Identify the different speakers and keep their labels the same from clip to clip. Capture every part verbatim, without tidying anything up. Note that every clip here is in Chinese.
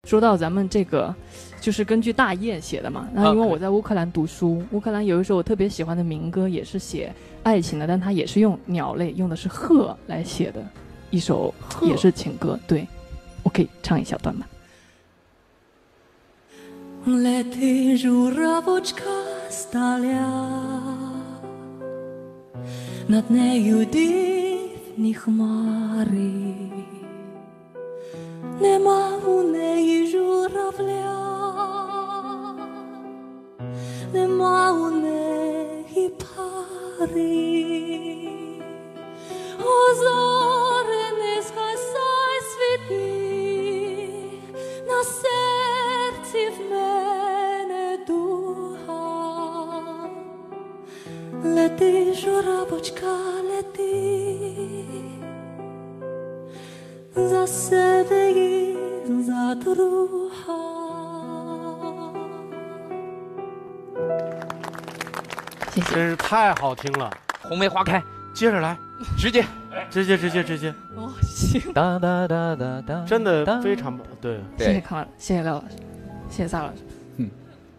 Speaker 1: 说到咱们这个，就是根据大雁写的嘛。然后因为我在乌克兰读书，乌克兰有一首我特别喜欢的民歌，也是写爱情的，但它也是用鸟类，用的是鹤来写的一首，也是情歌。对，我可以唱一小段吧。
Speaker 2: Lety żuraweczka stalia, nad нею дивні хмари, нема у неї журавля, нема у неї пари. О, зоре, не згасай світи, на серці в мене дуга. Лети, журавочка, лети, за себе і за друга.
Speaker 1: 谢谢。
Speaker 3: 真是太好听了，
Speaker 4: 红梅花开，
Speaker 3: 接着来，
Speaker 4: 直接，
Speaker 3: 直接，直接，直接。
Speaker 1: 哦，行。
Speaker 4: 哒哒哒哒哒，
Speaker 3: 真的非常棒，对。
Speaker 1: 谢谢康老师，谢谢廖老师，谢谢萨老师。
Speaker 4: 嗯。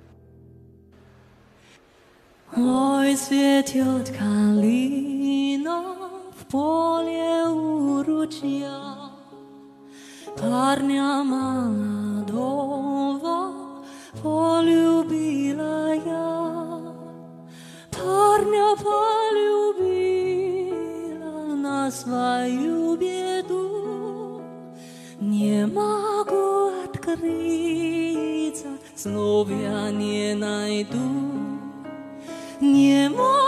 Speaker 2: Ой, цветет калина в поле у ручья, парня молодого полюбила я, парня полюбила на свою беду, не могу открыться, слов я не найду. Не могу